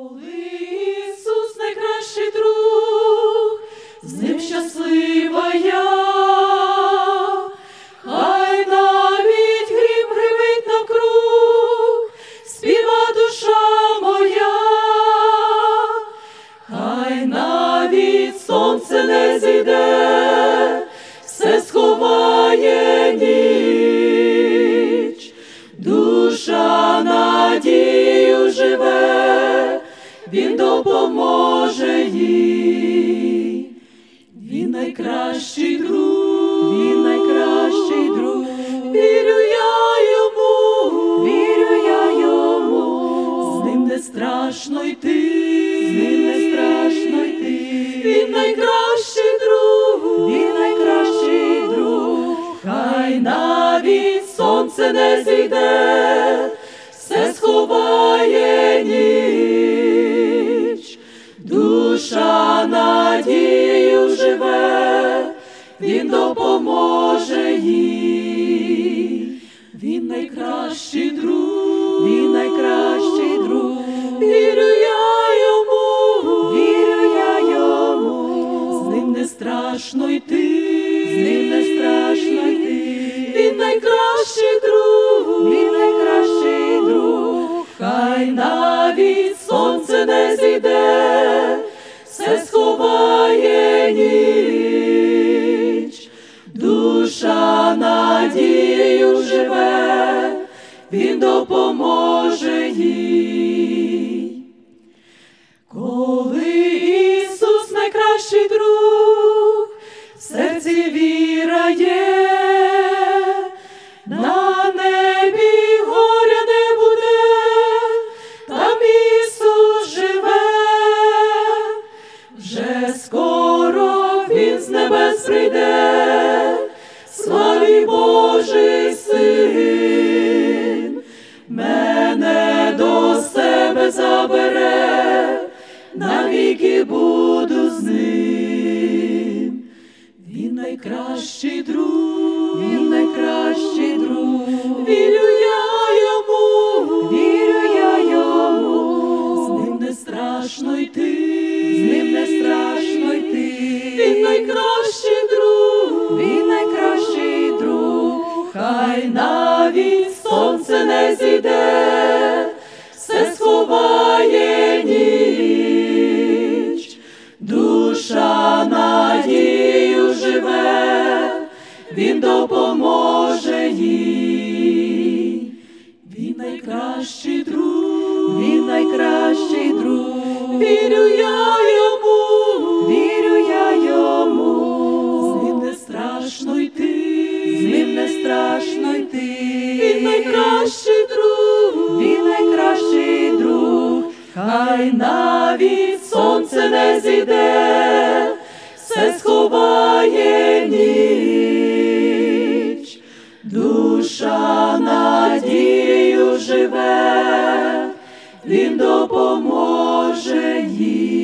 Коли Ісус найкращий друг, з ним щаслива я, хай навіть грім гримить навкруг, співа душа моя, хай навіть сонце не зійде, все сховає ніч, душа надію живе, Він допоможе їй. Він найкращий друг, Він найкращий друг, вірю я йому, з ним не страшно йти, з ним не страшно йти. Він найкращий друг, Він найкращий друг, хай навіть сонце не зійде, все сховає ніч, душа надію живе, Він допоможе їй. Він найкращий друг, Він найкращий друг, вірю я йому, з ним не страшно йти, з ним не страшно йти. Він найкращий друг, Він найкращий друг, хай навіть сонце не зійде, все сховає ніч, душа надію живе, Він допоможе їй. Коли Ісус найкращий друг, в серці віра є, на небі горя не буде, там Ісус живе, вже скоро Він з небес прийде, славі Божий Син, мене до себе забере, навіки буду з ним. Він найкращий друг, Він найкращий друг, вірю я йому, з ним не страшно йти, з ним не страшно йти. Він найкращий друг, Він найкращий друг, хай навіть сонце не зійде, все сховає ніч, душа надію живе, Він допоможе їй. Він найкращий друг, Він найкращий друг, вірю я йому, з ним не страшно йти, з ним не страшно йти. Він найкращий друг, Він найкращий друг, хай навіть сонце не зійде, все сховає ніч, душа надію живе, Він допоможе їй.